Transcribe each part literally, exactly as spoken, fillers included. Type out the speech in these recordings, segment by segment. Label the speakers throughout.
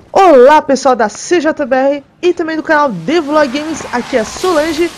Speaker 1: Olá pessoal da C J B R e também do canal Devlog Games, aqui é a Solange.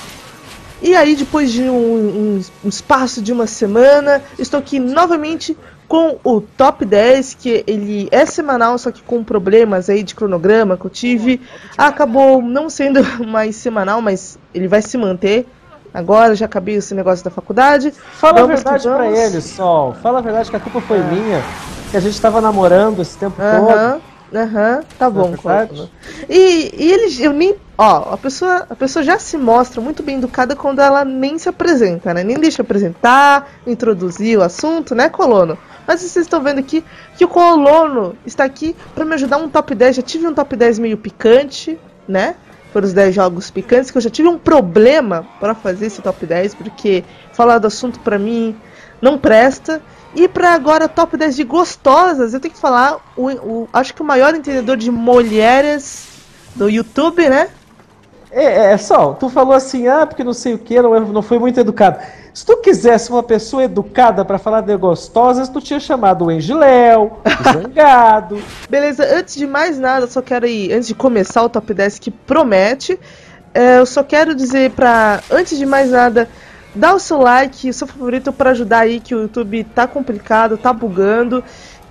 Speaker 1: E aí depois de um, um, um espaço de uma semana, estou aqui novamente com o Top dez, que ele é semanal, só que com problemas aí de cronograma que eu tive. Acabou não sendo mais semanal, mas ele vai se manter. Agora já acabei esse negócio da faculdade.
Speaker 2: Fala vamos a verdade pra ele, Sol. Fala a verdade que a culpa foi ah. minha, que a gente tava namorando esse tempo
Speaker 1: uh-huh.
Speaker 2: todo.
Speaker 1: Aham, uhum, tá bom, Cláudio. E, e ele, eu nem, ó, a pessoa, a pessoa já se mostra muito bem educada quando ela nem se apresenta, né? Nem deixa apresentar, introduzir o assunto, né, Colono? Mas vocês estão vendo aqui que o Colono está aqui para me ajudar um top dez. Já tive um top dez meio picante, né? Foram os dez jogos picantes, que eu já tive um problema para fazer esse top dez, porque falar do assunto para mim não presta. E pra agora, top dez de gostosas, eu tenho que falar, o, o, acho que o maior entendedor de mulheres do YouTube, né?
Speaker 2: É, é, Sol, tu falou assim, ah, porque não sei o que, não, não foi muito educado. Se tu quisesse uma pessoa educada pra falar de gostosas, tu tinha chamado o Engiléu, o Zangado.
Speaker 1: Beleza, antes de mais nada, eu só quero ir, antes de começar o top dez que promete, é, eu só quero dizer pra, antes de mais nada, dá o seu like, o seu favorito para ajudar aí, que o YouTube tá complicado, tá bugando.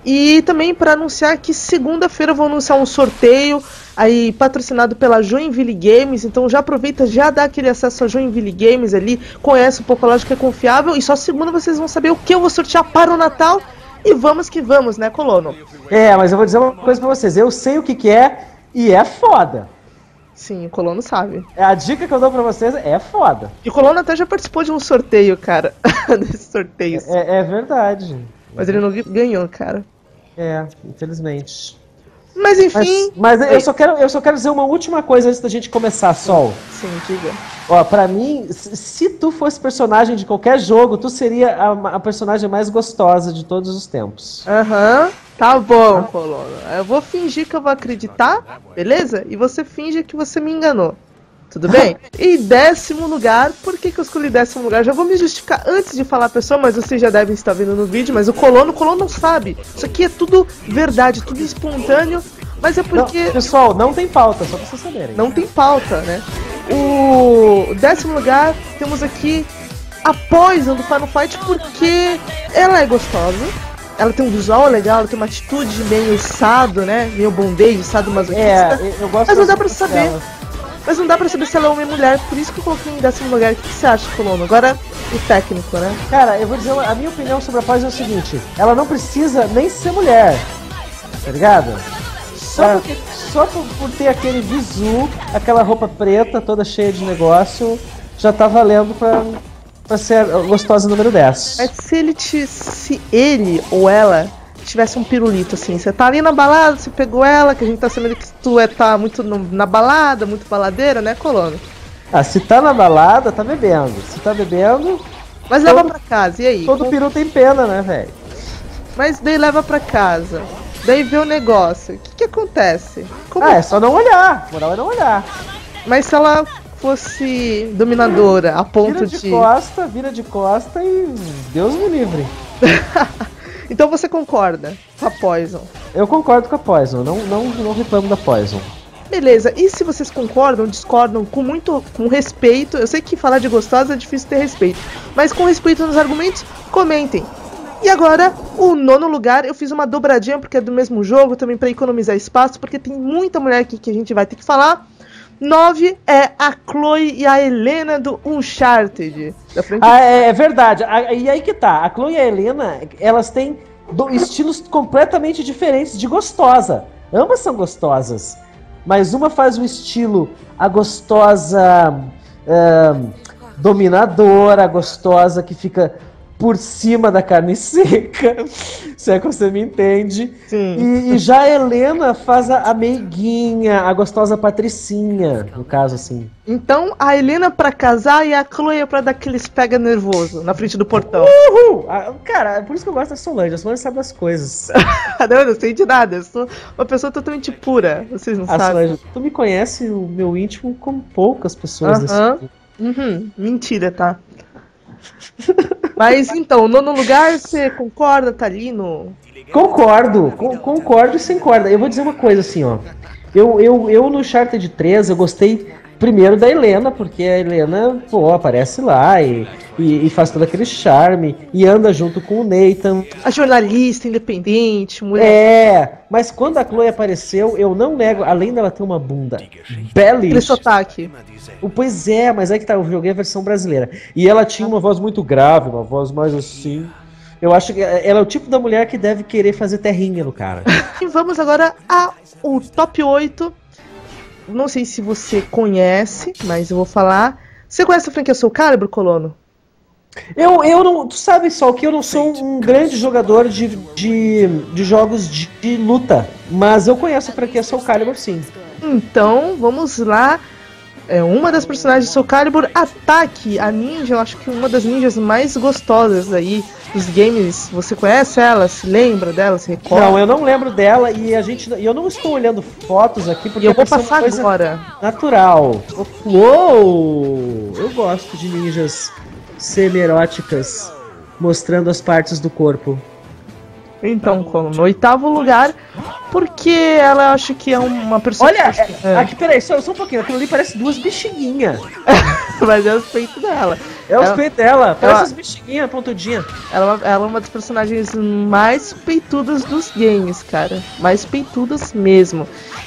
Speaker 1: E também para anunciar que segunda-feira eu vou anunciar um sorteio aí patrocinado pela Joinville Games. Então já aproveita, já dá aquele acesso a Joinville Games ali, conhece um pouco a loja que é confiável. E só segunda vocês vão saber o que eu vou sortear para o Natal. E vamos que vamos, né, Colono?
Speaker 2: É, mas eu vou dizer uma coisa para vocês. Eu sei o que que é e é foda.
Speaker 1: Sim, o Colono sabe.
Speaker 2: A dica que eu dou pra vocês é foda.
Speaker 1: E o Colono até já participou de um sorteio, cara. Desse sorteio.
Speaker 2: É, é verdade.
Speaker 1: Mas ele não ganhou, cara.
Speaker 2: É, infelizmente.
Speaker 1: Mas enfim...
Speaker 2: Mas, mas eu, só quero, eu só quero dizer uma última coisa antes da gente começar, Sol.
Speaker 1: Sim, diga.
Speaker 2: Ó, pra mim, se tu fosse personagem de qualquer jogo, tu seria a, a personagem mais gostosa de todos os tempos.
Speaker 1: Aham. Uhum. Tá bom, Colono. Eu vou fingir que eu vou acreditar, beleza? E você finge que você me enganou. Tudo bem? E décimo lugar, por que, que eu escolhi décimo lugar? Já vou me justificar antes de falar a pessoa, mas vocês já devem estar vendo no vídeo, mas o Colono, o Colono não sabe. Isso aqui é tudo verdade, tudo espontâneo, mas é porque...
Speaker 2: Não, pessoal, não tem pauta, só pra vocês saberem.
Speaker 1: Não tem pauta, né? O décimo lugar, temos aqui a Poison do Final Fight, porque ela é gostosa. Ela tem um visual legal, ela tem uma atitude meio sado, né? Meio bondage, sado masoquista.
Speaker 2: É, eu gosto.
Speaker 1: Mas não dá pra saber. Dela. Mas não dá pra saber se ela é homem ou mulher, por isso que eu coloquei em décimo lugar. O que você acha, Colono? Agora, o técnico, né?
Speaker 2: Cara, eu vou dizer, a minha opinião sobre a Poison é o seguinte: ela não precisa nem ser mulher, tá ligado? Só, é. porque, só por, por ter aquele visu, aquela roupa preta, toda cheia de negócio, já tá valendo pra. Pra ser gostosa número dez.
Speaker 1: É se ele te, se ele ou ela tivesse um pirulito assim, você tá ali na balada, você pegou ela, que a gente tá sabendo que tu é, tá muito no, na balada, muito baladeira, né, Colono?
Speaker 2: Ah, se tá na balada, tá bebendo. Se tá bebendo...
Speaker 1: Mas todo, leva pra casa, e aí?
Speaker 2: Todo peru tem pena, né, velho?
Speaker 1: Mas daí leva pra casa, daí vê o negócio, o que que acontece?
Speaker 2: Como... Ah, é só não olhar, moral é não olhar.
Speaker 1: Mas se ela fosse dominadora a ponto
Speaker 2: vira de...
Speaker 1: de...
Speaker 2: costa, vira de costa e Deus me livre.
Speaker 1: Então você concorda com a Poison?
Speaker 2: Eu concordo com a Poison, não, não, não reclamo da Poison.
Speaker 1: Beleza, e se vocês concordam, discordam com muito com respeito, eu sei que falar de gostosa é difícil ter respeito, mas com respeito nos argumentos, comentem. E agora, o nono lugar, eu fiz uma dobradinha porque é do mesmo jogo, também para economizar espaço, porque tem muita mulher aqui que a gente vai ter que falar. nove é a Chloe e a Helena do Uncharted. Da frente...
Speaker 2: Ah, é, é verdade. A, e aí que tá. A Chloe e a Helena, elas têm do, estilos completamente diferentes de gostosa. Ambas são gostosas. Mas uma faz o estilo a gostosa uh, dominadora, a gostosa que fica por cima da carne seca, se é que você me entende.
Speaker 1: Sim.
Speaker 2: E, e já a Helena faz a, a meiguinha, a gostosa patricinha, no caso, assim.
Speaker 1: Então, a Helena pra casar e a Chloe pra dar aqueles pega nervoso na frente do portão.
Speaker 2: Uhul! Ah, cara, é por isso que eu gosto da Solange. A Solange sabe das coisas.
Speaker 1: Não, eu não sei de nada. Eu sou uma pessoa totalmente pura. Vocês não
Speaker 2: a
Speaker 1: sabem.
Speaker 2: Solange, tu me conhece o meu íntimo como poucas pessoas
Speaker 1: uh-huh.
Speaker 2: desse tipo.
Speaker 1: Uhum. Mentira, tá? Mas então, nono lugar, você concorda, tá ali no...
Speaker 2: Concordo, con concordo e sem corda. Eu vou dizer uma coisa assim, ó. Eu, eu, eu no Uncharted três, eu gostei primeiro da Helena, porque a Helena, pô, aparece lá e, e, e faz todo aquele charme, e anda junto com o Nathan.
Speaker 1: A jornalista independente, mulher...
Speaker 2: É, mas quando a Chloe apareceu, eu não nego, além dela ter uma bunda belíssima.
Speaker 1: Aquele sotaque.
Speaker 2: Pois é, mas é que tá, eu joguei a versão brasileira. E ela tinha uma voz muito grave, uma voz mais assim... Eu acho que ela é o tipo da mulher que deve querer fazer terrinha no cara.
Speaker 1: E vamos agora ao top oito. Não sei se você conhece, mas eu vou falar. Você conhece a franquia Soul Calibur, Colono?
Speaker 2: Eu, eu não. Tu sabe só que eu não sou um grande jogador de, de, de jogos de, de luta. Mas eu conheço a franquia Soul Calibur, sim.
Speaker 1: Então, vamos lá. É uma das personagens de Soul Calibur, Ataque, a ninja, eu acho que uma das ninjas mais gostosas aí dos games. Você conhece ela? Se lembra dela? Se recorda?
Speaker 2: Não, eu não lembro dela e a gente, eu não estou olhando fotos aqui porque
Speaker 1: eu vou passar uma coisa agora.
Speaker 2: Natural. Uou! Eu gosto de ninjas semi-eróticas mostrando as partes do corpo.
Speaker 1: Então, como no oitavo lugar, porque ela acho que é uma personagem...
Speaker 2: Olha, é, aqui, peraí, só, só um pouquinho, aquilo ali parece duas bexiguinhas.
Speaker 1: Mas é os peitos dela.
Speaker 2: É os peitos dela, parece
Speaker 1: ela,
Speaker 2: as bexiguinhas pontudinhas.
Speaker 1: Ela, ela é uma das personagens mais peitudas dos games, cara. Mais peitudas mesmo.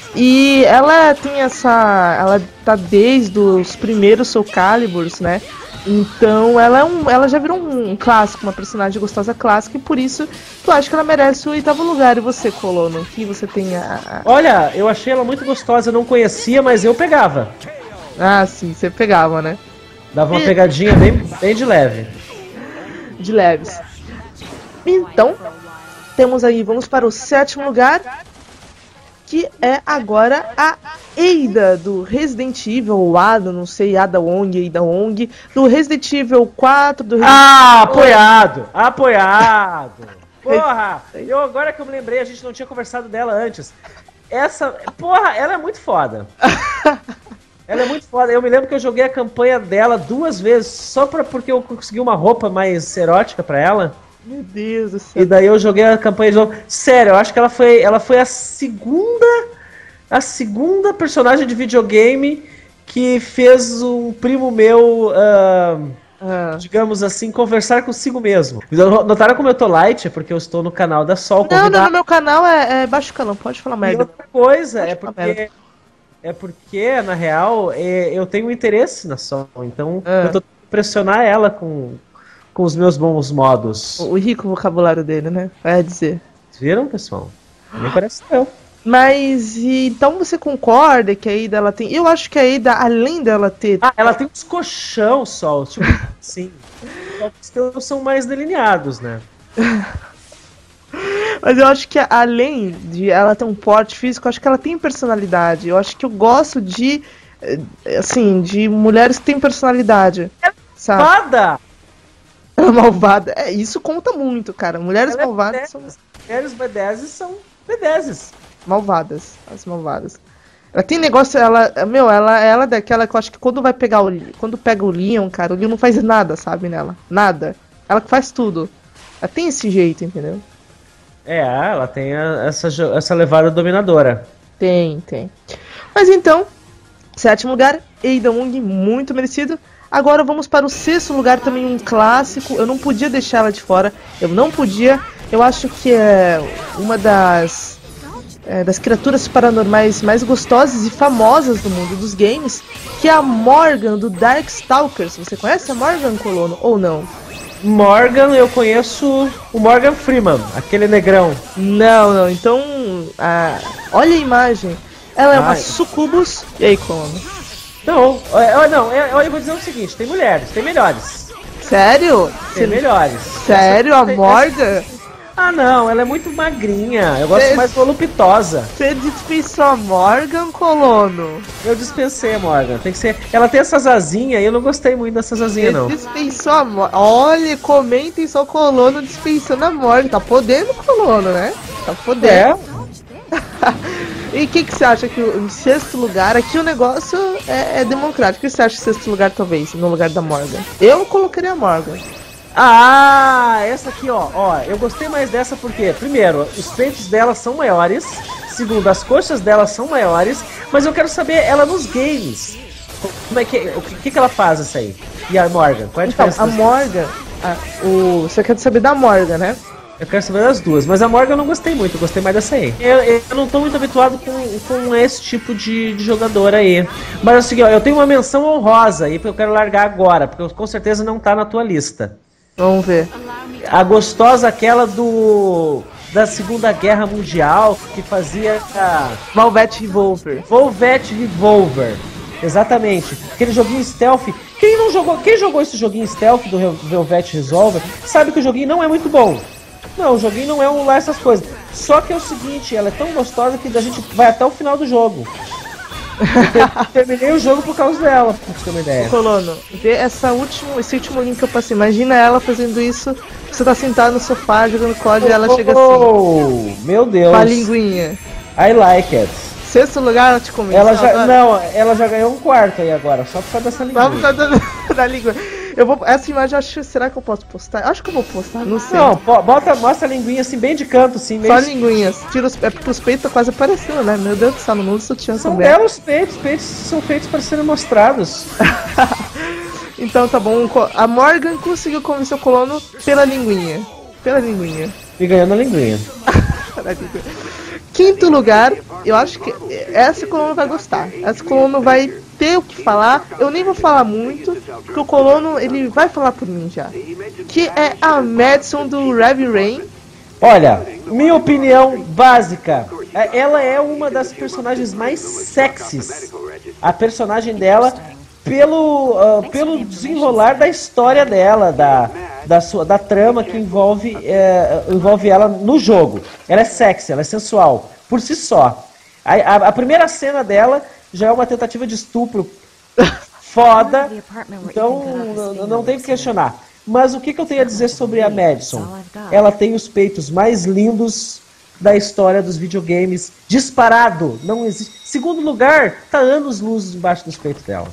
Speaker 1: E ela tem essa... Ela tá desde os primeiros Soul Caliburs, né? Então ela, é um, ela já virou um clássico, uma personagem gostosa clássica, e por isso tu acha que ela merece o oitavo lugar. E você, Colono, que você tem a, a...
Speaker 2: Olha, eu achei ela muito gostosa, eu não conhecia, mas eu pegava.
Speaker 1: Ah, sim, você pegava, né?
Speaker 2: Dava uma e... pegadinha bem, bem de leve.
Speaker 1: De leves. Então, temos aí, vamos para o sétimo lugar, que é agora a Ada do Resident Evil, ou Ada, não sei, Ada Wong, Ada Wong, do Resident Evil quatro, do Resident
Speaker 2: Ah, apoiado! Apoiado! Porra! Eu, agora que eu me lembrei, a gente não tinha conversado dela antes. Essa, porra, ela é muito foda. Ela é muito foda. Eu me lembro que eu joguei a campanha dela duas vezes, só pra, porque eu consegui uma roupa mais erótica pra ela.
Speaker 1: Meu Deus do céu.
Speaker 2: E daí eu joguei a campanha de novo. Sério, eu acho que ela foi, ela foi a segunda a segunda personagem de videogame que fez um primo meu, uh, ah. digamos assim, conversar consigo mesmo. Notaram como eu tô light? Porque eu estou no canal da Sol.
Speaker 1: Não, não, no meu canal é, é baixo calão, pode falar merda.
Speaker 2: E outra coisa,
Speaker 1: pode
Speaker 2: é porque... É porque, na real, é, eu tenho um interesse na Sol. Então, ah. eu tô tentando pressionar ela com... com os meus bons modos.
Speaker 1: O rico vocabulário dele, né? Vai dizer.
Speaker 2: Vocês viram, pessoal? Nem parece eu.
Speaker 1: Mas, e, então você concorda que a Ada, ela tem... Eu acho que a Ada, além dela ter...
Speaker 2: Ah, ela tem uns colchão só, tipo, sim. Os teus são mais delineados, né?
Speaker 1: Mas eu acho que além de ela ter um porte físico, eu acho que ela tem personalidade. Eu acho que eu gosto de, assim, de mulheres que têm personalidade. É sabe?
Speaker 2: Malvada!
Speaker 1: Ela é malvada. É, isso conta muito, cara. Mulheres ela malvadas é
Speaker 2: são... Mulheres B dez são B dez.
Speaker 1: Malvadas. As malvadas. Ela tem negócio, ela... Meu, ela, ela é daquela que eu acho que quando vai pegar o... Quando pega o Leon, cara, o Leon não faz nada, sabe, nela. Nada. Ela que faz tudo. Ela tem esse jeito, entendeu?
Speaker 2: É, ela tem a, essa, essa levada dominadora.
Speaker 1: Tem, tem. Mas então, sétimo lugar, Ada Wong, muito merecido. Agora vamos para o sexto lugar, também um clássico. Eu não podia deixar ela de fora. Eu não podia. Eu acho que é uma das, é, das criaturas paranormais mais gostosas e famosas do mundo dos games, que é a Morgan do Darkstalkers. Você conhece a Morgan, Colono, ou não?
Speaker 2: Morgan, eu conheço o Morgan Freeman, aquele negrão.
Speaker 1: Não, não. Então, ah, olha a imagem. Ela é Ai. uma sucubus. E aí, Colono?
Speaker 2: Não, eu, não, eu, eu vou dizer o seguinte, tem mulheres, tem melhores.
Speaker 1: Sério?
Speaker 2: Tem Você... melhores.
Speaker 1: Sério? Essa, a Morgan?
Speaker 2: Essa... Ah não, ela é muito magrinha, eu gosto Cê... mais voluptuosa.
Speaker 1: Você dispensou a Morgan, Colono?
Speaker 2: Eu dispensei a Morgan, tem que ser... Ela tem essas asinhas e eu não gostei muito dessas asinhas não.
Speaker 1: Você dispensou a Morgan. Olha, comentem só o Colono dispensando a Morgan. Tá podendo, Colono, né? Tá podendo. É. E o que, que você acha que em sexto lugar, aqui o negócio é, é democrático. O que você acha em sexto lugar, talvez, no lugar da Morgan? Eu colocaria a Morgan.
Speaker 2: Ah, essa aqui, ó, ó, eu gostei mais dessa porque, primeiro, os peitos dela são maiores, segundo, as coxas dela são maiores, mas eu quero saber ela nos games. Como é que, o que, que ela faz essa aí? E a Morgan? Qual é a
Speaker 1: Então,
Speaker 2: diferença?
Speaker 1: a Morgan, a, o, você quer saber da Morgan, né?
Speaker 2: Eu quero saber das duas, mas a Morgan eu não gostei muito, eu gostei mais dessa aí. Eu, eu não tô muito habituado com, com esse tipo de, de jogador aí. Mas é o seguinte, ó, eu tenho uma menção honrosa aí que eu quero largar agora, porque com certeza não tá na tua lista.
Speaker 1: Vamos ver.
Speaker 2: A gostosa aquela do... da Segunda Guerra Mundial, que fazia a...
Speaker 1: Velvet Revolver.
Speaker 2: Velvet Revolver. Exatamente. Aquele joguinho stealth. Quem não jogou, quem jogou esse joguinho stealth do Velvet Revolver, sabe que o joguinho não é muito bom. Não, o joguinho não é um lá essas coisas. Só que é o seguinte, ela é tão gostosa que a gente vai até o final do jogo. Eu terminei o jogo por causa dela, pra você ter uma ideia.
Speaker 1: Colono, vê essa último, esse último link que eu passei. Imagina ela fazendo isso. Você tá sentado no sofá jogando C O D oh, e ela
Speaker 2: oh,
Speaker 1: chega assim.
Speaker 2: Oh, meu Deus.
Speaker 1: Com a linguinha.
Speaker 2: I like it.
Speaker 1: Sexto lugar, ela te convenceu.
Speaker 2: Ela já, não, ela já ganhou um quarto aí agora, só por causa dessa linguinha. Só por causa
Speaker 1: da, da língua. Eu vou, essa imagem, eu acho, será que eu posso postar? Acho que eu vou postar, não sei.
Speaker 2: Não, bota, mostra a linguinha assim, bem de canto, assim.
Speaker 1: Só meio... linguinhas. Tira os, é porque os peitos quase aparecendo, né? Meu Deus do céu, no mundo sutiã
Speaker 2: são também. São belos peitos, peitos são feitos para serem mostrados.
Speaker 1: Então tá bom, a Morgan conseguiu convencer o colono pela linguinha. Pela linguinha.
Speaker 2: E ganhando a linguinha.
Speaker 1: Quinto lugar, eu acho que essa colono vai gostar. Essa colono vai ter o que falar. Eu nem vou falar muito, porque o colono ele vai falar por mim já. Que é a Madison do Heavy Rain.
Speaker 2: Olha, minha opinião básica. Ela é uma das personagens mais sexys. A personagem dela, pelo, uh, pelo desenrolar da história dela, da, da, sua, da trama que envolve, é, envolve ela no jogo. Ela é sexy, ela é sensual, por si só. A, a, a primeira cena dela já é uma tentativa de estupro foda, então não, não tem que questionar. Mas o que, que eu tenho a dizer sobre a Madison? Ela tem os peitos mais lindos da história dos videogames, disparado, não existe. Segundo lugar, tá anos luz embaixo dos peitos dela.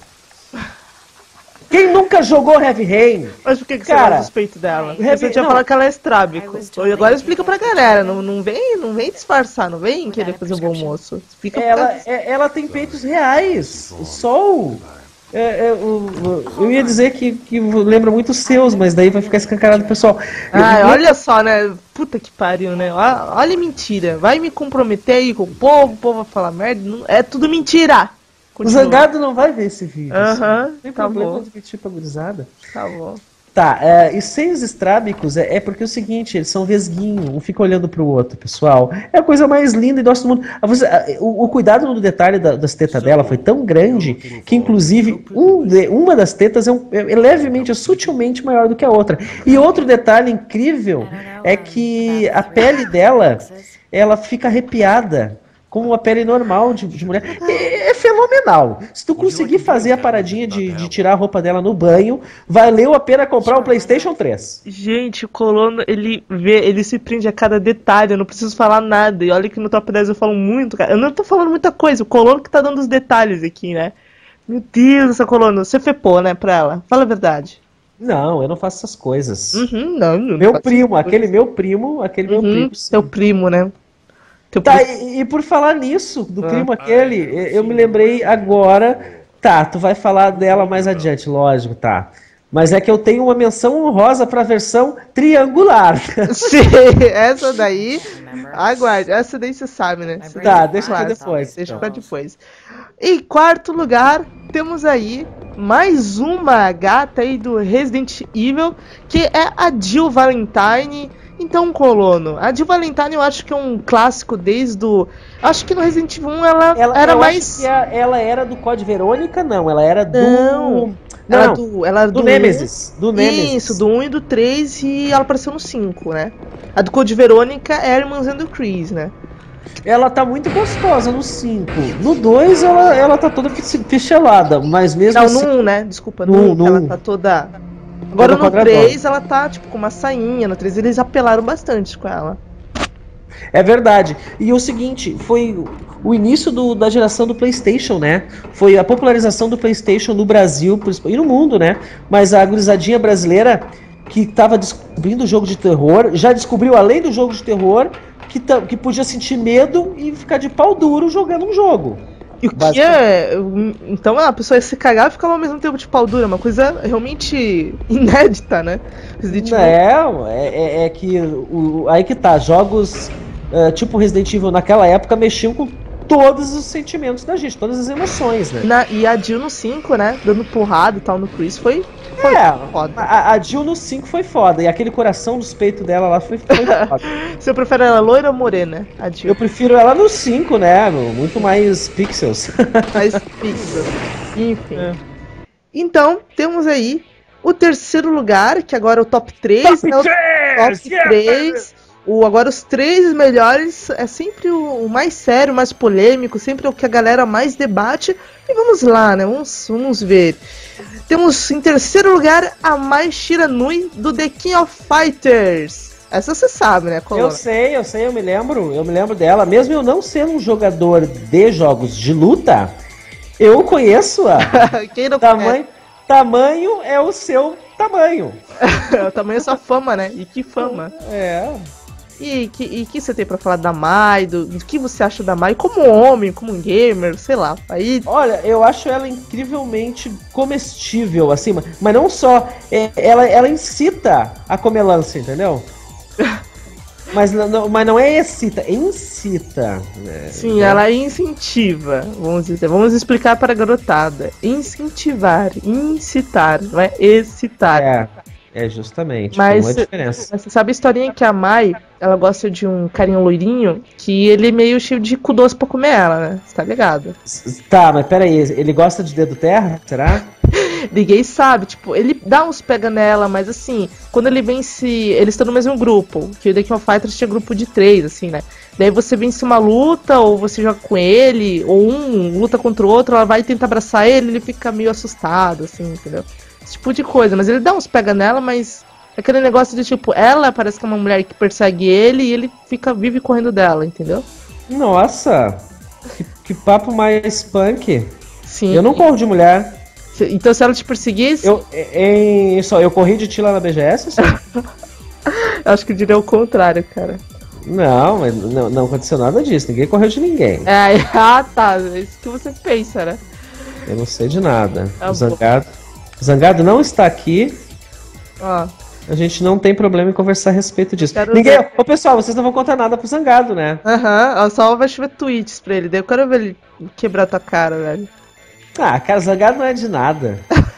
Speaker 2: Quem nunca jogou Heavy Rain?
Speaker 1: Mas por que, que você gosta dos peitos dela? Heavy... Você tinha falado que ela é estrábico. E agora explica pra galera, não, não, vem, não vem disfarçar, não vem querer fazer o bom moço. Explica
Speaker 2: ela, pra... é, ela tem peitos reais. Só o... É, é, eu, eu ia dizer que, que lembra muito os seus, mas daí vai ficar escancarado, pessoal.
Speaker 1: Ah, eu, olha só, né? Puta que pariu, né? Olha, olha mentira. Vai me comprometer aí com o povo, o povo vai falar merda. Não, é tudo mentira.
Speaker 2: Continua. O Zangado não vai ver esse vídeo.
Speaker 1: Aham, uh-huh,
Speaker 2: tem
Speaker 1: tá
Speaker 2: problema
Speaker 1: bom.
Speaker 2: de tipo agorizada.
Speaker 1: Tá bom.
Speaker 2: Tá, é, e sem os estrábicos é, é porque é o seguinte, eles são vesguinho, um fica olhando pro outro, pessoal. É a coisa mais linda e doce do mundo. Você, o, o cuidado no detalhe da, das tetas dela foi tão grande que, inclusive, um de, uma das tetas é, um, é levemente, é sutilmente maior do que a outra. E outro detalhe incrível é que a pele dela, ela fica arrepiada. Como a pele normal de, de mulher. É, é fenomenal. Se tu conseguir fazer a paradinha de, de tirar a roupa dela no banho, valeu a pena comprar um PlayStation três.
Speaker 1: Gente, o colono, ele vê, ele se prende a cada detalhe, eu não preciso falar nada. E olha que no top dez eu falo muito, cara. Eu não tô falando muita coisa, o colono que tá dando os detalhes aqui, né? Meu Deus, essa colono, você fepou, né, pra ela? Fala a verdade.
Speaker 2: Não, eu não faço essas coisas.
Speaker 1: Uhum, não, não
Speaker 2: meu primo, aquele meu primo, aquele
Speaker 1: uhum,
Speaker 2: meu primo.
Speaker 1: Seu primo, né?
Speaker 2: Tá, e, e por falar nisso, do ah, primo aquele, ah, eu me lembrei agora. Tá, tu vai falar dela mais adiante, lógico, tá. Mas é que eu tenho uma menção honrosa pra versão triangular.
Speaker 1: Sim, essa daí. Aguarde, essa daí você sabe, né? Você
Speaker 2: tá, deixa pra depois.
Speaker 1: Deixa então. pra depois. Em quarto lugar, temos aí mais uma gata aí do Resident Evil, que é a Jill Valentine. Então, colono, a Jill Valentine eu acho que é um clássico desde o... Acho que no Resident Evil um ela, ela era mais...
Speaker 2: Acho que a, ela era do Code Verônica, não, ela era do...
Speaker 1: Não,
Speaker 2: não,
Speaker 1: ela, do, ela
Speaker 2: do, do Nemesis. Do Nemesis.
Speaker 1: Isso, do um e do três e ela apareceu no cinco, né? A do Code Verônica é a irmãzinha do Chris, né?
Speaker 2: Ela tá muito gostosa no cinco. No dois ela, ela tá toda fichelada, mas mesmo
Speaker 1: não,
Speaker 2: assim...
Speaker 1: no um, né? Desculpa, no um ela tá toda... Agora no três ela tá tipo com uma sainha, no três eles apelaram bastante com ela.
Speaker 2: É verdade. E o seguinte, foi o início do, da geração do PlayStation, né? Foi a popularização do PlayStation no Brasil e no mundo, né? Mas a gurizadinha brasileira que tava descobrindo o jogo de terror, já descobriu, além do jogo de terror, que, que podia sentir medo e ficar de pau duro jogando um jogo.
Speaker 1: E o que é... Então a pessoa ia se cagar e ficava ao mesmo tempo de pau dura, uma coisa realmente inédita, né?
Speaker 2: Resident Evil... Não, é, é, é que... O, aí que tá, jogos uh, tipo Resident Evil naquela época mexiam com todos os sentimentos da gente, todas as emoções, né?
Speaker 1: Na, e a Jill no cinco, né? Dando porrada e tal no Chris foi... Foi
Speaker 2: é,
Speaker 1: foda.
Speaker 2: A, a Jill no cinco foi foda. E aquele coração nos peitos dela lá foi, foi foda.
Speaker 1: Você prefere ela loira ou morena? A Jill?
Speaker 2: Eu prefiro ela no cinco, né? Muito mais pixels.
Speaker 1: Mais pixels. Enfim. É. Então, temos aí o terceiro lugar, que agora é o top três.
Speaker 2: Top
Speaker 1: né? O
Speaker 2: três!
Speaker 1: Top yeah, três. O, agora os três melhores é sempre o, o mais sério, mais polêmico, sempre o que a galera mais debate. E vamos lá, né? Vamos, vamos ver. Temos em terceiro lugar a Mai Shiranui do The King of Fighters. Essa você sabe, né?
Speaker 2: Colona? Eu sei, eu sei, eu me lembro. Eu me lembro dela. Mesmo eu não sendo um jogador de jogos de luta, eu conheço a.
Speaker 1: Quem não
Speaker 2: tamanho, conhece? Tamanho é o seu tamanho.
Speaker 1: O tamanho é sua fama, né? E que fama.
Speaker 2: É.
Speaker 1: E que, e que você tem pra falar da Mai, do, do que você acha da Mai como homem, como um gamer, sei lá. Aí...
Speaker 2: Olha, eu acho ela incrivelmente comestível, assim, mas não só, é, ela, ela incita a comelância, entendeu? mas, não, mas não é excita, é incita. Né?
Speaker 1: Sim, então... ela incentiva, vamos dizer, vamos explicar para a garotada. Incentivar, incitar, não é excitar.
Speaker 2: É. É, justamente.
Speaker 1: Mas,
Speaker 2: tem uma diferença.
Speaker 1: Mas você sabe a historinha que a Mai, ela gosta de um carinha loirinho, que ele é meio cheio de cu doce pra comer ela, né? Você tá ligado?
Speaker 2: Tá, mas peraí, ele gosta de dedo terra? Será?
Speaker 1: Ninguém sabe, tipo, ele dá uns pega nela, mas assim, quando ele vence, eles estão no mesmo grupo, que o The King of Fighters tinha grupo de três, assim, né? Daí você vence uma luta, ou você joga com ele, ou um luta contra o outro, ela vai tentar abraçar ele, ele fica meio assustado, assim, entendeu? Esse tipo de coisa, mas ele dá uns pega nela, mas aquele negócio de tipo, ela parece que é uma mulher que persegue ele e ele fica, vive correndo dela, entendeu?
Speaker 2: Nossa, que, que papo mais punk.
Speaker 1: Sim.
Speaker 2: Eu não corro de mulher.
Speaker 1: Então se ela te perseguisse...
Speaker 2: Eu, em, só, eu corri de ti lá na B G S?
Speaker 1: Eu acho que eu diria o contrário, cara.
Speaker 2: Não, mas não, não aconteceu nada disso, ninguém correu de ninguém.
Speaker 1: É, ah tá, é isso que você pensa, né?
Speaker 2: Eu não sei de nada.
Speaker 1: Tá
Speaker 2: o Zangado... Zangado não está aqui.
Speaker 1: Ah.
Speaker 2: A gente não tem problema em conversar a respeito disso.
Speaker 1: Quero
Speaker 2: Ninguém...
Speaker 1: ver.
Speaker 2: Ô pessoal, vocês não vão contar nada pro Zangado, né?
Speaker 1: Aham, uhum. Só vai chover tweets pra ele. Daí eu quero ver ele quebrar tua cara, velho.
Speaker 2: Ah, cara, Zangado não é de nada.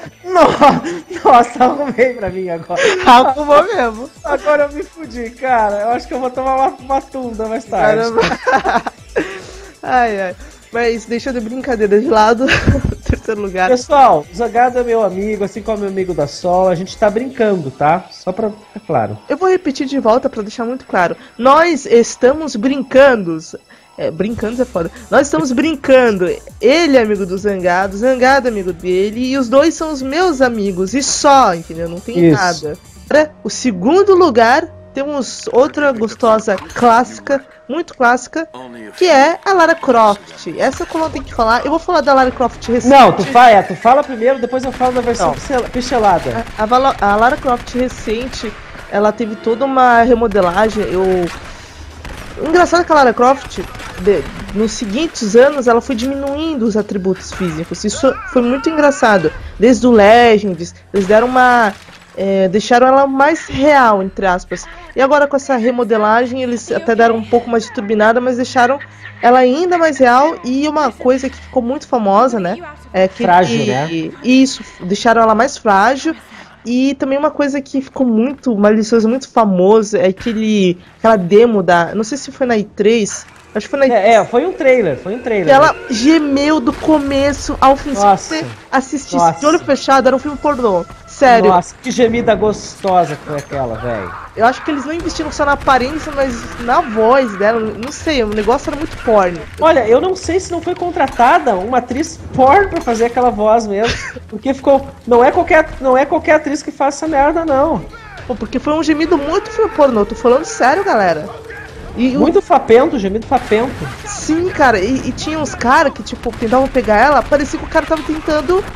Speaker 2: Nossa, arrumei pra mim agora.
Speaker 1: Arrumou mesmo.
Speaker 2: Agora eu me fudi, cara. Eu acho que eu vou tomar uma, uma tunda mais tarde.
Speaker 1: Caramba. Ai, ai. Mas deixa de brincadeira de lado. Terceiro lugar.
Speaker 2: Pessoal, o Zangado é meu amigo, assim como é meu amigo da Sol. A gente tá brincando, tá? Só pra ficar claro.
Speaker 1: Eu vou repetir de volta pra deixar muito claro. Nós estamos brincando. É, brincando é foda. Nós estamos brincando. Ele é amigo do Zangado, Zangado é amigo dele. E os dois são os meus amigos. E só, entendeu? Não tem
Speaker 2: Isso.
Speaker 1: nada. Para o segundo lugar, temos outra gostosa clássica, muito clássica, que é a Lara Croft. Essa como eu tenho que falar, eu vou falar da Lara Croft recente.
Speaker 2: Não, tu fala, tu fala primeiro, depois eu falo da versão pixelada.
Speaker 1: A, a, a Lara Croft recente, ela teve toda uma remodelagem. Eu... O engraçado é que a Lara Croft, de, nos seguintes anos, ela foi diminuindo os atributos físicos. Isso foi muito engraçado. Desde o Legends, eles deram uma... É, deixaram ela mais real, entre aspas. E agora com essa remodelagem, eles até deram um pouco mais de turbinada, mas deixaram ela ainda mais real. E uma coisa que ficou muito famosa, né? É que,
Speaker 2: frágil,
Speaker 1: que,
Speaker 2: né?
Speaker 1: Isso, deixaram ela mais frágil. E também uma coisa que ficou muito malicioso, muito famoso, é aquele, aquela demo da... Não sei se foi na E três... Acho que foi na E três.
Speaker 2: É, é, foi um trailer, foi um trailer.
Speaker 1: Ela gemeu do começo ao fim.
Speaker 2: Nossa.
Speaker 1: Se você assistisse
Speaker 2: Nossa.
Speaker 1: de olho fechado, era um filme pornô. Sério.
Speaker 2: Nossa, que gemida gostosa que foi aquela, velho.
Speaker 1: Eu acho que eles não investiram só na aparência, mas na voz dela. Não sei, o negócio era muito porno.
Speaker 2: Olha, eu não sei se não foi contratada uma atriz porn pra fazer aquela voz mesmo. Porque ficou... Não é qualquer, não é qualquer atriz que faz essa merda, não.
Speaker 1: Pô, porque foi um gemido muito filme pornô. Tô falando sério, galera.
Speaker 2: E muito o... fapento, gemido fapento.
Speaker 1: Sim, cara, e, e tinha uns caras que, tipo, tentavam pegar ela, parecia que o cara tava tentando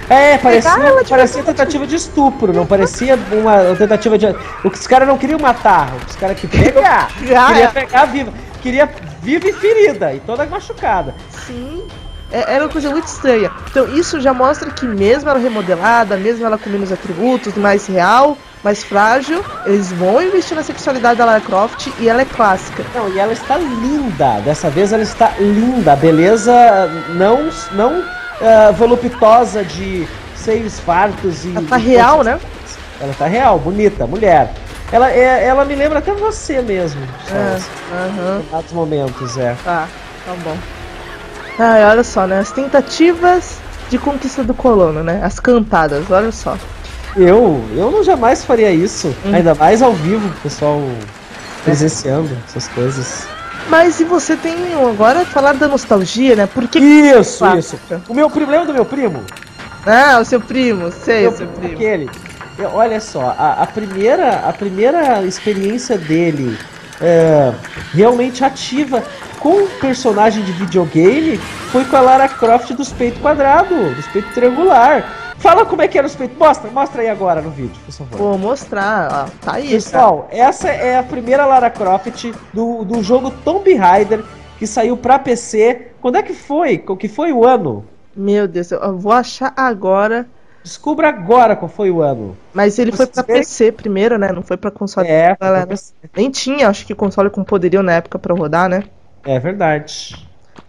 Speaker 2: É, parecia, parecia tentativa de estupro, não parecia uma tentativa de... Os caras não queriam matar, os caras que pegar, queria pegar viva, queria viva e ferida, e toda machucada.
Speaker 1: Sim, é, era uma coisa muito estranha. Então isso já mostra que mesmo ela remodelada, mesmo ela com menos atributos, mais real, mais frágil, eles vão investir na sexualidade da Lara Croft e ela é clássica.
Speaker 2: Não, e ela está linda, dessa vez ela está linda, beleza não... não Uh, voluptuosa de seios fartos e...
Speaker 1: Ela tá real, né?
Speaker 2: Ela tá real, bonita, mulher. Ela, é, ela me lembra até você mesmo.
Speaker 1: É, aham.
Speaker 2: Em vários momentos, é.
Speaker 1: Tá, tá bom. Ai, olha só, né? As tentativas de conquista do colono, né? As cantadas, olha só.
Speaker 2: Eu, eu não jamais faria isso. Hum. Ainda mais ao vivo, o pessoal presenciando é. essas coisas.
Speaker 1: Mas e você tem agora falar da nostalgia, né? Porque
Speaker 2: isso, isso. O meu problema do meu primo.
Speaker 1: Ah, o seu primo, sei, o seu primo.
Speaker 2: Aquele. Olha só, a, a primeira, a primeira experiência dele é, realmente ativa com personagem de videogame foi com a Lara Croft dos peitos quadrados, dos peitos triangular. Fala como é que era os peitos. Mostra, mostra aí agora no vídeo, por favor.
Speaker 1: Vou mostrar, ó, tá aí.
Speaker 2: Pessoal, cara. Essa é a primeira Lara Croft do, do jogo Tomb Raider que saiu pra P C. Quando é que foi? O que foi o ano?
Speaker 1: Meu Deus, eu vou achar agora.
Speaker 2: Descubra agora qual foi o ano.
Speaker 1: Mas ele Vocês foi pra verem? P C primeiro, né? Não foi pra console.
Speaker 2: É, pra P C.
Speaker 1: Nem tinha, acho que console com poderio na época pra rodar, né?
Speaker 2: É verdade.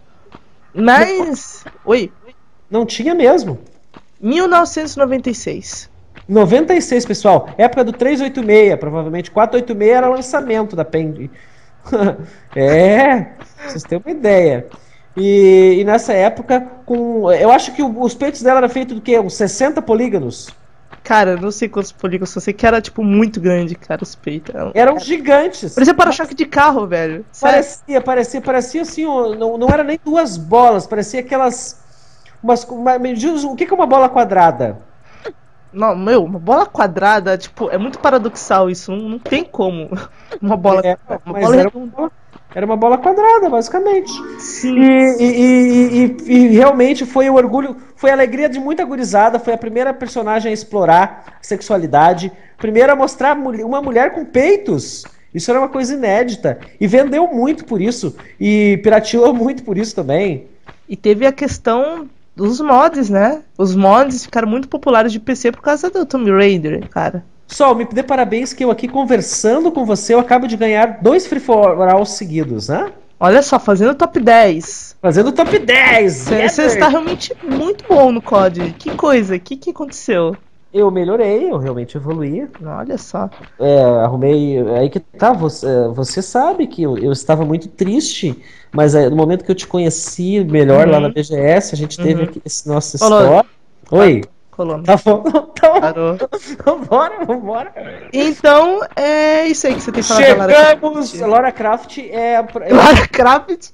Speaker 1: Mas... Não... Oi?
Speaker 2: Não tinha mesmo.
Speaker 1: mil novecentos e noventa e seis.
Speaker 2: noventa e seis, pessoal. Época do trezentos e oitenta e seis, provavelmente. quatrocentos e oitenta e seis era o lançamento da Pen. É, pra vocês terem uma ideia. E, e nessa época, com, eu acho que o, os peitos dela eram feitos do quê? Uns sessenta polígonos?
Speaker 1: Cara, eu não sei quantos polígonos, só sei que era, tipo, muito grande, cara, os peitos. Eram,
Speaker 2: eram gigantes.
Speaker 1: Parecia para-choque de carro, velho.
Speaker 2: Parecia, parecia, parecia assim, não, não era nem duas bolas, parecia aquelas... Umas, uma, me diz, o que é uma bola quadrada?
Speaker 1: Não, meu, uma bola quadrada, tipo, é muito paradoxal isso, não, não tem como. Uma bola,
Speaker 2: é,
Speaker 1: uma bola
Speaker 2: era, uma, era uma bola quadrada, basicamente.
Speaker 1: Sim.
Speaker 2: E, e, e, e, e realmente foi o orgulho, foi a alegria de muita gurizada, foi a primeira personagem a explorar a sexualidade, primeira a mostrar uma mulher com peitos. Isso era uma coisa inédita. E vendeu muito por isso. E pirateou muito por isso também.
Speaker 1: E teve a questão dos mods, né? Os mods ficaram muito populares de P C por causa do Tomb Raider, cara.
Speaker 2: Sol, me dê parabéns que eu aqui conversando com você, eu acabo de ganhar dois Free for All seguidos, né?
Speaker 1: Olha só, fazendo top dez.
Speaker 2: Fazendo top dez!
Speaker 1: Você está realmente muito bom no C O D. Que coisa, o que, que aconteceu?
Speaker 2: Eu melhorei, eu realmente evoluí.
Speaker 1: Olha só.
Speaker 2: É, arrumei. Aí que tá, você, você sabe que eu, eu estava muito triste, mas é, no momento que eu te conheci melhor uhum. lá na B G S, a gente teve uhum. aqui esse nosso história. Oi.
Speaker 1: Colônia.
Speaker 2: Tá bom, tá
Speaker 1: Parou.
Speaker 2: Vambora, vambora.
Speaker 1: Então, é isso aí que você tem que falar.
Speaker 2: Chegamos! A Lara Croft é.
Speaker 1: Lara Croft?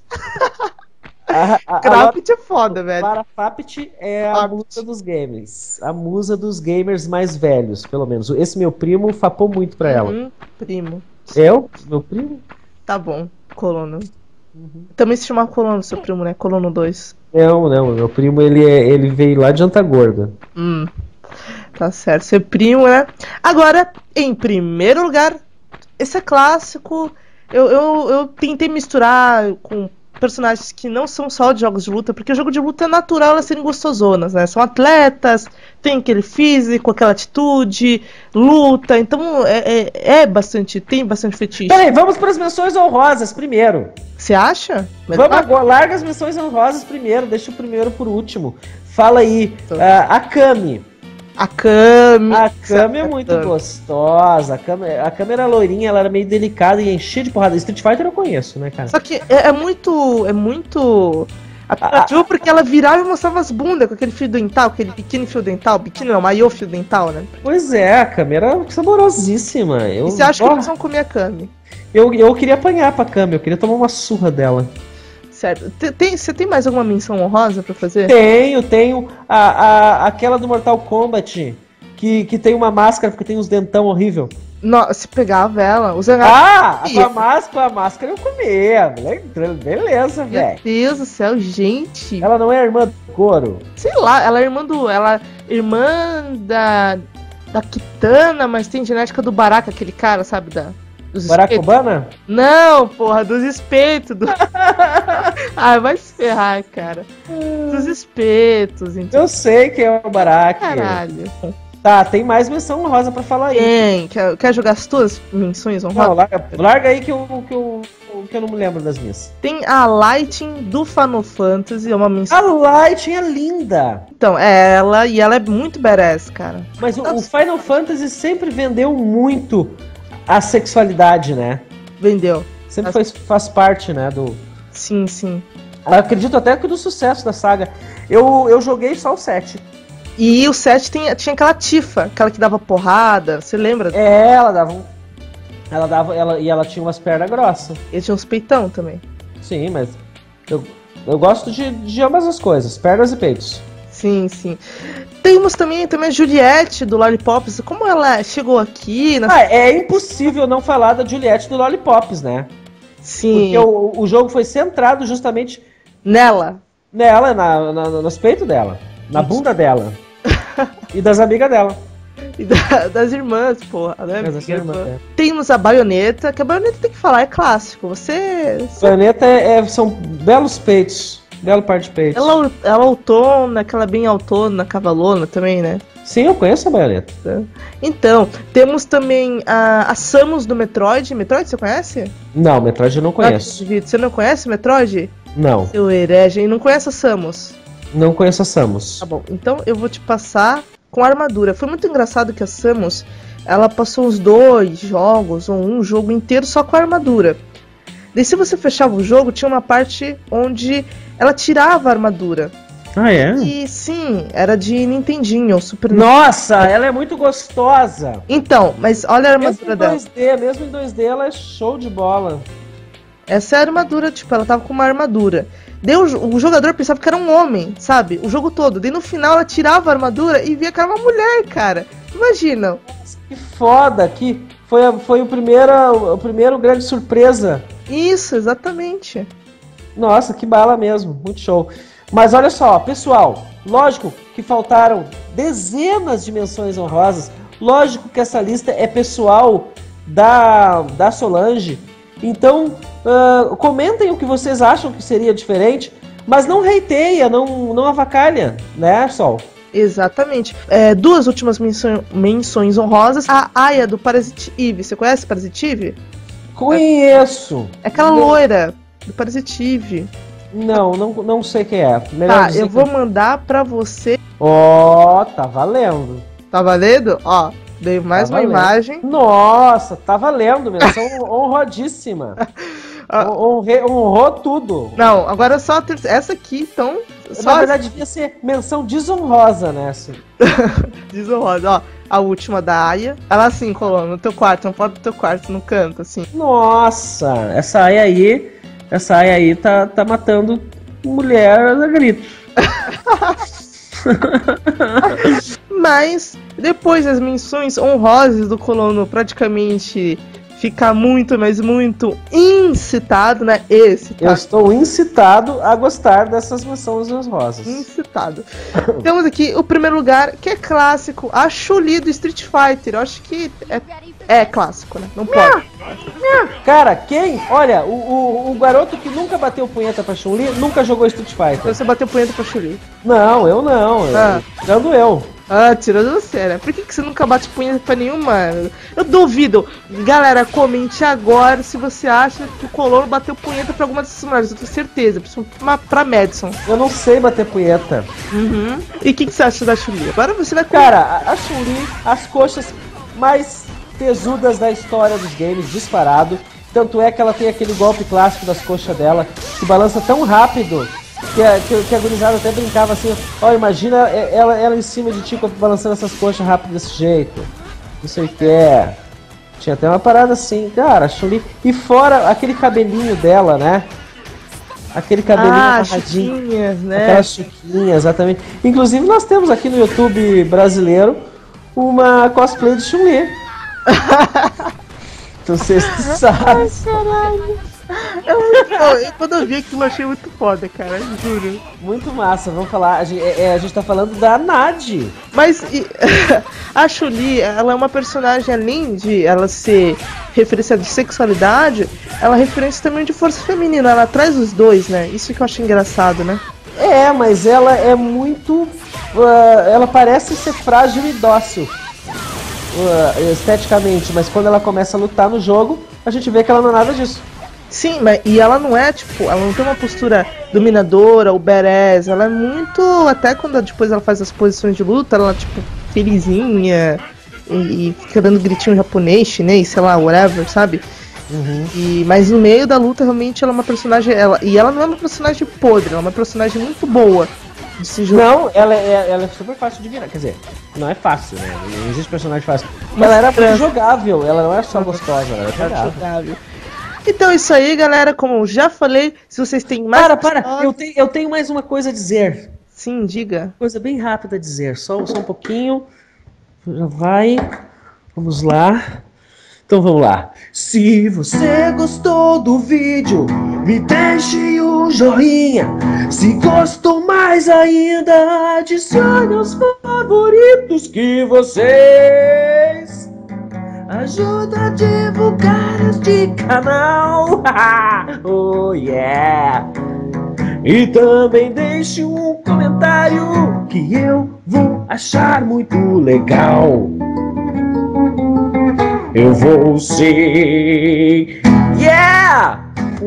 Speaker 2: A, a,
Speaker 1: Croft é foda, velho.
Speaker 2: Lara Croft é a
Speaker 1: Croft.
Speaker 2: musa dos gamers. A musa dos gamers mais velhos, pelo menos. Esse meu primo fapou muito pra ela.
Speaker 1: Uhum, primo.
Speaker 2: Eu? Meu primo?
Speaker 1: Tá bom, Colono. Uhum. Também se chama Colono, seu primo, né? Colono dois.
Speaker 2: Não, não. Meu primo, ele, é, ele veio lá de Antagorda.
Speaker 1: Hum. Tá certo, seu primo, né? Agora, em primeiro lugar, esse é clássico. Eu, eu, eu tentei misturar com personagens que não são só de jogos de luta, porque o jogo de luta é natural elas serem gostosonas, né? São atletas, tem aquele físico, aquela atitude, luta, então é, é, é bastante, tem bastante fetiche.
Speaker 2: Peraí, vamos para as menções honrosas primeiro.
Speaker 1: Você acha?
Speaker 2: Mas vamos agora, larga as menções honrosas primeiro, deixa o primeiro por último. Fala aí, uh, a Kami.
Speaker 1: A Kami.
Speaker 2: A Kami é muito gostosa. A Kami, a Kami era loirinha, ela era meio delicada e enchia de porrada. Street Fighter eu conheço, né, cara?
Speaker 1: Só que é, é muito. É muito. Apelativo porque ela virava e mostrava as bundas com aquele fio dental, aquele biquíni fio dental. Biquíni não, maiô fio dental, né?
Speaker 2: Pois é, a Kami era saborosíssima. Eu,
Speaker 1: e você acha oh, que eles vão comer a Kami?
Speaker 2: Eu, eu queria apanhar pra Kami, eu queria tomar uma surra dela.
Speaker 1: Certo. Tem, você tem mais alguma menção honrosa pra fazer?
Speaker 2: Tenho, tenho. A, a, aquela do Mortal Kombat, que, que tem uma máscara porque tem uns dentão horrível.
Speaker 1: No, se pegava ela, o Zangatsu...
Speaker 2: Ah, com a, máscara, com a máscara eu comia. Beleza, velho.
Speaker 1: Meu Deus do céu, gente.
Speaker 2: Ela não é irmã do Goro?
Speaker 1: Sei lá, ela é irmã do... Ela é irmã da... Da Kitana, mas tem genética do Baraka, aquele cara, sabe? Da, dos
Speaker 2: Barack Obama?
Speaker 1: Não, porra, dos espetos. Do... Ai, vai se ferrar, cara. Dos espetos, então.
Speaker 2: Eu sei que é o Barack.
Speaker 1: Caralho.
Speaker 2: Tá, tem mais menção honrosa pra falar aí.
Speaker 1: Tem. Quer, quer jogar as tuas menções honrosas?
Speaker 2: Não, larga, larga aí que eu, que, eu, que eu não me lembro das minhas.
Speaker 1: Tem a Lighting do Final Fantasy, é uma menção.
Speaker 2: A Lighting é linda!
Speaker 1: Então, é ela, e ela é muito badass, cara.
Speaker 2: Mas o, o Final Fantasy sempre vendeu muito a sexualidade, né?
Speaker 1: Vendeu.
Speaker 2: Sempre
Speaker 1: As...
Speaker 2: faz, faz parte, né, do...
Speaker 1: Sim, sim.
Speaker 2: Eu acredito até que do sucesso da saga. Eu, eu joguei só o sete.
Speaker 1: E o sete tinha, tinha aquela Tifa, aquela que dava porrada, você lembra?
Speaker 2: É, ela dava um... Ela dava... Ela, e ela tinha umas pernas grossas.
Speaker 1: E tinha uns peitão também.
Speaker 2: Sim, mas... Eu, eu gosto de, de ambas as coisas, pernas e peitos.
Speaker 1: Sim, sim. Temos também, também a Juliette do Lollipops. Como ela chegou aqui... Na...
Speaker 2: Ah, é impossível não falar da Juliette do Lollipops, né?
Speaker 1: Sim.
Speaker 2: Porque o, o jogo foi centrado justamente...
Speaker 1: Nela.
Speaker 2: Nela, na, na, nos peitos dela. Na
Speaker 1: Isso.
Speaker 2: Bunda dela. E das amigas dela.
Speaker 1: E da, das irmãs, porra. Né?
Speaker 2: Das irmãs, é.
Speaker 1: Temos a Baioneta, que a Baioneta tem que falar, é clássico. Você...
Speaker 2: Baioneta é, é, são belos peitos. Belo par de peitos.
Speaker 1: Ela, ela autona, aquela bem autona, cavalona também, né?
Speaker 2: Sim, eu conheço a Baioneta.
Speaker 1: Então, temos também a, a Samus do Metroid. Metroid, você conhece?
Speaker 2: Não, Metroid eu não conheço.
Speaker 1: Ah, você não conhece Metroid?
Speaker 2: Não.
Speaker 1: Seu herege, e não conhece a Samus?
Speaker 2: Não conheço a Samus.
Speaker 1: Tá bom, então eu vou te passar com a armadura. Foi muito engraçado que a Samus, ela passou uns dois jogos, ou um jogo inteiro só com a armadura. Daí se você fechava o jogo, tinha uma parte onde ela tirava a armadura.
Speaker 2: Ah, é?
Speaker 1: E sim, era de Nintendinho, Super
Speaker 2: Nossa, ela é muito gostosa.
Speaker 1: Então, mas olha a armadura dela.
Speaker 2: Mesmo em dois D, mesmo em dois D, ela é show de bola.
Speaker 1: Essa é a armadura, tipo, ela tava com uma armadura. Daí o, o jogador pensava que era um homem, sabe? O jogo todo. Daí no final ela tirava a armadura e via que era uma mulher, cara. Imagina.
Speaker 2: Que foda, que foi, a, foi o primeiro, o primeiro grande surpresa.
Speaker 1: Isso, exatamente.
Speaker 2: Nossa, que bala mesmo, muito show. Mas olha só, pessoal, lógico que faltaram dezenas de menções honrosas. Lógico que essa lista é pessoal da, da Solange. Então, uh, comentem o que vocês acham que seria diferente, mas não hateia, não, não avacalha, né, Sol?
Speaker 1: Exatamente. É, duas últimas menções, menções honrosas. A Aya do Parasite Eve. Você conhece Parasite Eve?
Speaker 2: Conheço.
Speaker 1: É aquela não. loira do Parasite Eve.
Speaker 2: Não, não, não sei quem é.
Speaker 1: Melhor tá, eu vou que... mandar pra você.
Speaker 2: Ó, oh, tá valendo.
Speaker 1: Tá valendo? Ó, dei mais tá uma valendo. imagem.
Speaker 2: Nossa, tá valendo, menção honrodíssima. Honrei, honrou tudo.
Speaker 1: Não, agora só ter... essa aqui, então. Só
Speaker 2: Na verdade, devia ser menção desonrosa nessa.
Speaker 1: Desonrosa, ó. A última da Aya. Ela assim, colou no teu quarto, não pode do teu quarto, no canto, assim.
Speaker 2: Nossa, essa Aya aí. Essa Aya aí tá, tá matando mulher a grito. Mas,
Speaker 1: depois das menções honrosas do colono praticamente ficar muito, mas muito incitado, né? Excitado.
Speaker 2: Eu estou incitado a gostar dessas menções honrosas.
Speaker 1: Incitado. Temos aqui o primeiro lugar, que é clássico, a Chun-Li do Street Fighter. Eu acho que é, é clássico, né? Não pode.
Speaker 2: Cara, quem? Olha, o, o, o garoto que nunca bateu punheta pra Chun-Li nunca jogou Street Fighter.
Speaker 1: Você bateu punheta pra Chun-Li?
Speaker 2: Não, eu não.
Speaker 1: Ah.
Speaker 2: Tirando eu.
Speaker 1: Ah, tirando você, né? Por que, que você nunca bate punheta pra nenhuma? Eu duvido. Galera, comente agora se você acha que o Colono bateu punheta pra alguma dessas mulheres. Eu tenho certeza, principalmente pra, pra Madison.
Speaker 2: Eu não sei bater punheta.
Speaker 1: Uhum. E o que, que você acha da Chun-Li? Agora você vai...
Speaker 2: Cara, a Chun-Li, as coxas mais tesudas da história dos games, disparado. Tanto é que ela tem aquele golpe clássico das coxas dela, que balança tão rápido... Que a, que, que a gurizada até brincava assim, ó, oh, imagina ela, ela em cima de ti balançando essas coxas rápido desse jeito. Não sei o que é. Tinha até uma parada assim, cara, Chun-Li. E fora aquele cabelinho dela, né? Aquele cabelinho
Speaker 1: ah, amarradinho. Né?
Speaker 2: Aquelas chuquinhas, exatamente. Inclusive nós temos aqui no YouTube brasileiro uma cosplay de Chun-Li. Então vocês sabem.
Speaker 1: Caralho. É muito bom. Eu, quando eu vi aquilo, eu achei muito foda, cara. Juro.
Speaker 2: Muito massa. Vamos falar. A gente, é, a gente tá falando da Nadi.
Speaker 1: Mas e, a Chun-Li, ela é uma personagem, além de ela ser referência de sexualidade, ela é referência também de força feminina. Ela traz os dois, né? Isso que eu acho engraçado, né?
Speaker 2: É, mas ela é muito. Uh, ela parece ser frágil e dócil. Uh, esteticamente, mas quando ela começa a lutar no jogo, a gente vê que ela não é nada disso.
Speaker 1: Sim, mas e ela não é, tipo, ela não tem uma postura dominadora ou badass, ela é muito, até quando depois ela faz as posições de luta, ela é, tipo, felizinha e, e fica dando gritinho japonês, chinês, sei lá, whatever, sabe? Uhum. E, mas no meio da luta, realmente, ela é uma personagem, ela, e ela não é uma personagem podre, ela é uma personagem muito boa de se jogar.
Speaker 2: Não, ela é, ela é super fácil de virar, quer dizer, não é fácil, né? Não existe personagem fácil. Mas ela era muito jogável, ela não é só gostosa, ela era jogável. jogável.
Speaker 1: Então é isso aí, galera. Como eu já falei, se vocês têm mais...
Speaker 2: Para, para, eu tenho, eu tenho mais uma coisa a dizer.
Speaker 1: Sim, diga.
Speaker 2: Coisa bem rápida a dizer, só, só um pouquinho. Já vai. Vamos lá. Então vamos lá. Se você gostou do vídeo, me deixe um joinha. Se gostou mais ainda, adicione os favoritos que vocês ajuda a divulgar este canal. Oh yeah. E também deixe um comentário que eu vou achar muito legal. Eu vou ser... Yeah!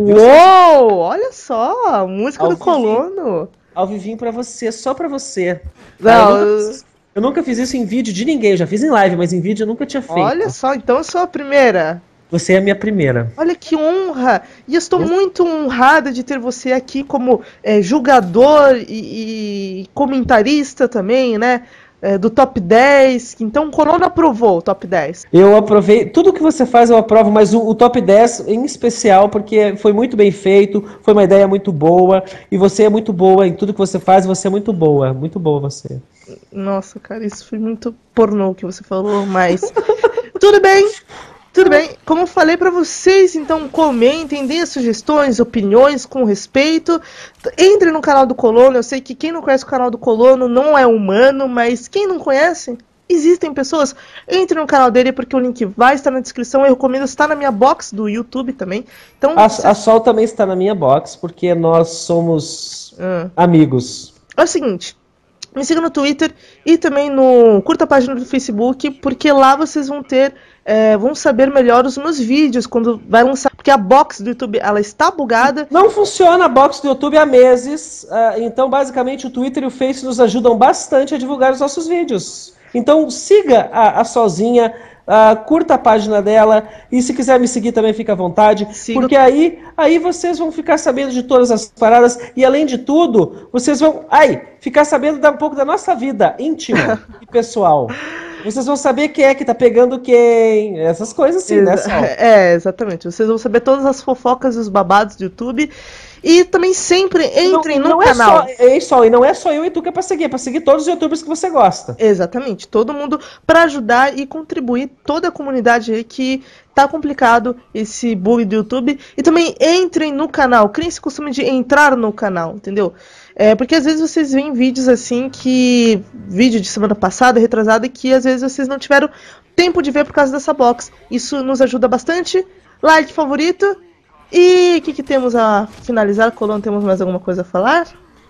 Speaker 1: Uou! Olha só, a música
Speaker 2: ao
Speaker 1: do Colono.
Speaker 2: Ao vivinho pra você, só pra você.
Speaker 1: Não,
Speaker 2: eu, nunca fiz, eu nunca fiz isso em vídeo de ninguém. Eu já fiz em live, mas em vídeo eu nunca tinha feito.
Speaker 1: Olha só, então eu sou a primeira.
Speaker 2: Você é a minha primeira.
Speaker 1: Olha que honra! E eu estou eu... muito honrada de ter você aqui como é, julgador e, e comentarista também, né? É, do top dez. Então o Colono aprovou o top dez.
Speaker 2: Eu aprovei. Tudo que você faz eu aprovo, mas o, o top dez em especial, porque foi muito bem feito, foi uma ideia muito boa, e você é muito boa em tudo que você faz, você é muito boa. Muito boa você.
Speaker 1: Nossa, cara, isso foi muito pornô que você falou, mas... Tudo bem. Tudo bem, como eu falei pra vocês, então comentem, deem sugestões, opiniões com respeito. Entre no canal do Colono, eu sei que quem não conhece o canal do Colono não é humano, mas quem não conhece, existem pessoas. Entre no canal dele porque o link vai estar na descrição, eu recomendo estar na minha box do YouTube também. Então,
Speaker 2: a,
Speaker 1: você...
Speaker 2: a Sol também está na minha box, porque nós somos ah. amigos.
Speaker 1: É o seguinte... Me siga no Twitter e também no curta a página do Facebook, porque lá vocês vão ter, é, vão saber melhor os meus vídeos quando vai lançar, porque a box do YouTube ela está bugada.
Speaker 2: Não funciona a box do YouTube há meses, uh, então basicamente o Twitter e o Face nos ajudam bastante a divulgar os nossos vídeos. Então siga a, a Sozinha, uh, curta a página dela e se quiser me seguir também fica à vontade, siga. Porque aí, aí vocês vão ficar sabendo de todas as paradas e além de tudo, vocês vão ai, ficar sabendo da, um pouco da nossa vida íntima e pessoal. Vocês vão saber quem é que tá pegando quem, essas coisas assim, né, Sol?
Speaker 1: É, exatamente. Vocês vão saber todas as fofocas e os babados do YouTube. E também sempre entrem
Speaker 2: não,
Speaker 1: no
Speaker 2: não
Speaker 1: canal.
Speaker 2: É só, é só, e não é só eu e tu que é pra seguir, é pra seguir todos os youtubers que você gosta.
Speaker 1: Exatamente, todo mundo pra ajudar e contribuir, toda a comunidade aí que tá complicado esse bug do YouTube. E também entrem no canal, criem esse costume de entrar no canal, entendeu? É, porque às vezes vocês veem vídeos assim que... Vídeo de semana passada, retrasada, que às vezes vocês não tiveram tempo de ver por causa dessa box. Isso nos ajuda bastante. Like, favorito. E o que, que temos a finalizar, Colono? Temos mais alguma coisa a falar?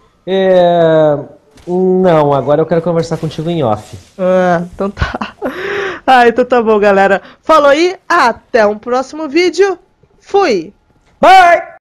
Speaker 2: É... Não, agora eu quero conversar contigo em off.
Speaker 1: Ah, então tá. Ah, então tá bom, galera. Falou aí, até um próximo vídeo. Fui!
Speaker 2: Bye!